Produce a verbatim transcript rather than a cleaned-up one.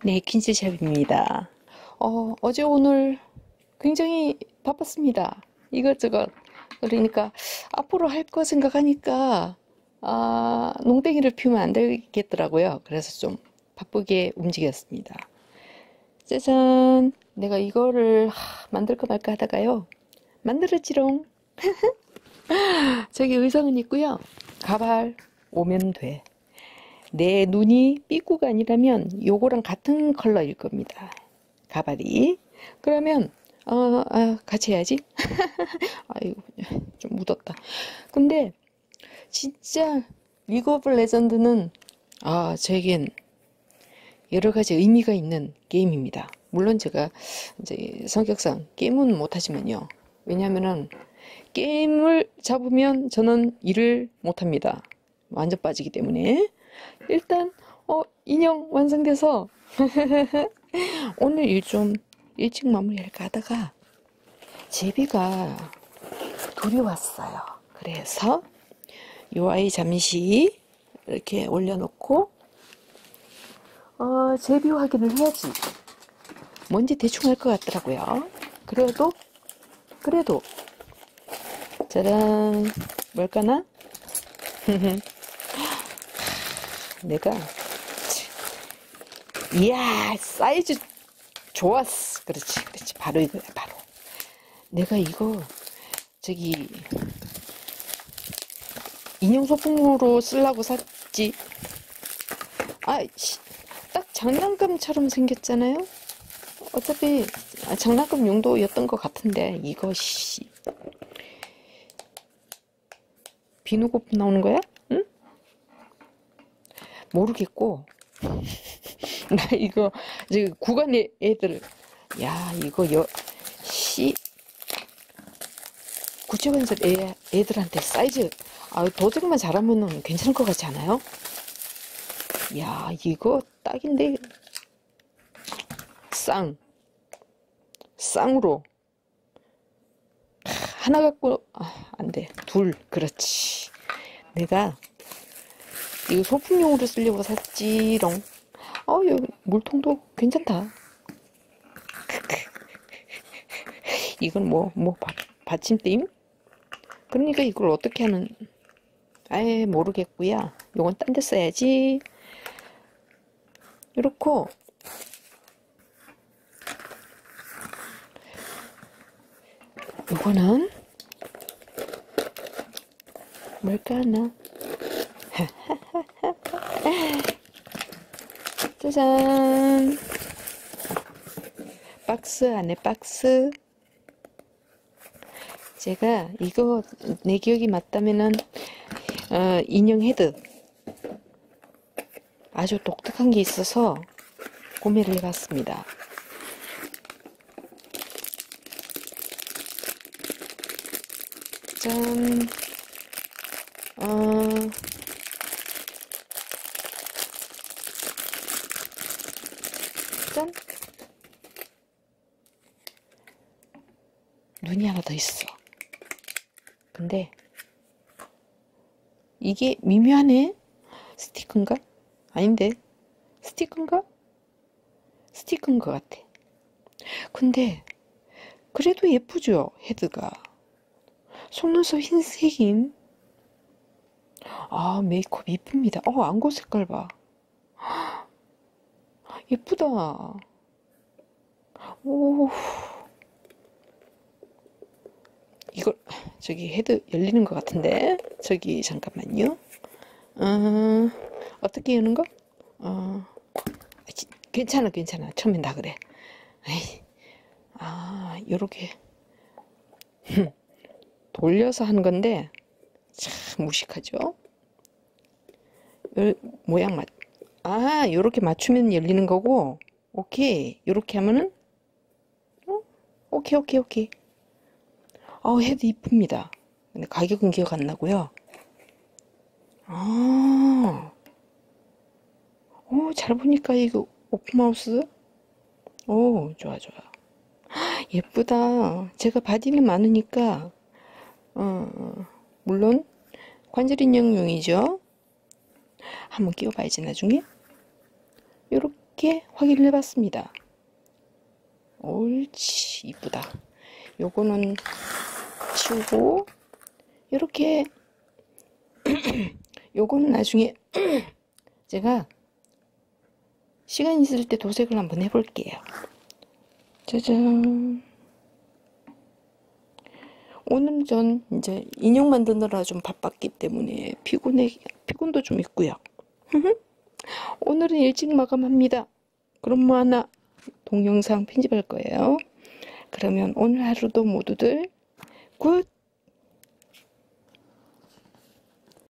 네, 퀸즈샵입니다. 어, 어제 오늘 굉장히 바빴습니다. 이것저것. 그러니까 앞으로 할 거 생각하니까 아, 농땡이를 피우면 안 되겠더라고요. 그래서 좀 바쁘게 움직였습니다. 짜잔! 내가 이거를 하, 만들까 말까 하다가요. 만들었지롱. 저기 의상은 있고요. 가발 오면 돼. 내 눈이 삐꾸가 아니라면 요거랑 같은 컬러일 겁니다. 가발이. 그러면 어, 아, 같이 해야지. 아이고 좀 묻었다. 근데 진짜 리그 오브 레전드는 아 저에겐 여러 가지 의미가 있는 게임입니다. 물론 제가 이제 성격상 게임은 못하지만요. 왜냐면은 게임을 잡으면 저는 일을 못합니다. 완전 빠지기 때문에. 일단 어 인형 완성돼서 오늘 일 좀 일찍 마무리할까 하다가 제비가 둘이 왔어요. 그래서 요 아이 잠시 이렇게 올려놓고 어 제비 확인을 해야지. 뭔지 대충 알 것 같더라고요. 그래도 그래도 짜란 뭘까나? 내가 이야 사이즈 좋았어. 그렇지 그렇지 바로 이거야 바로. 내가 이거 저기 인형 소품으로 쓰려고 샀지. 아, 딱 장난감처럼 생겼잖아요. 어차피 아, 장난감 용도였던 것 같은데 이것이 비누 거품 나오는 거야? 응? 모르겠고 나 이거 이제 구간 애- 애들 야 이거 여 시 구체관절 애 애들한테 사이즈 아 도색만 잘하면은 괜찮을 것 같지 않아요? 야 이거 딱인데 쌍 쌍으로 하나 갖고 아, 안 돼. 둘 그렇지. 내가 이거 소품용으로 쓰려고 샀지롱. 어 여기 물통도 괜찮다. 이건 뭐 뭐 받침대임? 그러니까 이걸 어떻게 하는 아예 모르겠고요. 요건 딴 데 써야지. 이렇고 요거는 뭘까나? 짜잔! 박스 안에 박스. 제가 이거 내 기억이 맞다면은 어, 인형 헤드 아주 독특한 게 있어서 구매를 해봤습니다. 짠! 어, 짠! 눈이 하나 더 있어. 근데 이게 미묘하네? 스티커인가? 아닌데? 스티커인가? 스티커인 것 같아. 근데 그래도 예쁘죠? 헤드가. 속눈썹 흰색임. 아 메이크업 이쁩니다. 어 안구 색깔 봐. 예쁘다. 오 이걸 저기 헤드 열리는 것 같은데 저기 잠깐만요. 어, 어떻게 여는 거? 어, 괜찮아 괜찮아 처음엔 다 그래. 에이, 아 요렇게 돌려서 하는 건데 참 무식하죠. 요, 모양 맞. 아 요렇게 맞추면 열리는 거고. 오케이 요렇게 하면은 어? 오케이 오케이 오케이. 어 헤드 이쁩니다. 근데 가격은 기억 안 나고요. 아, 오, 잘 보니까 이거 오픈하우스? 오, 좋아, 좋아. 예쁘다. 제가 바디는 많으니까, 어, 물론 관절 인형용이죠. 한번 끼워봐야지, 나중에. 요렇게 이렇게 확인을 해봤습니다. 옳지, 이쁘다. 요거는 치우고, 이렇게 요거는 나중에 제가 시간 있을 때 도색을 한번 해볼게요. 짜잔. 오늘 전 이제 인형 만드느라 좀 바빴기 때문에 피곤해, 피곤도 좀 있고요. 오늘은 일찍 마감합니다. 그럼 뭐 하나 동영상 편집할 거예요. 그러면 오늘 하루도 모두들 굿!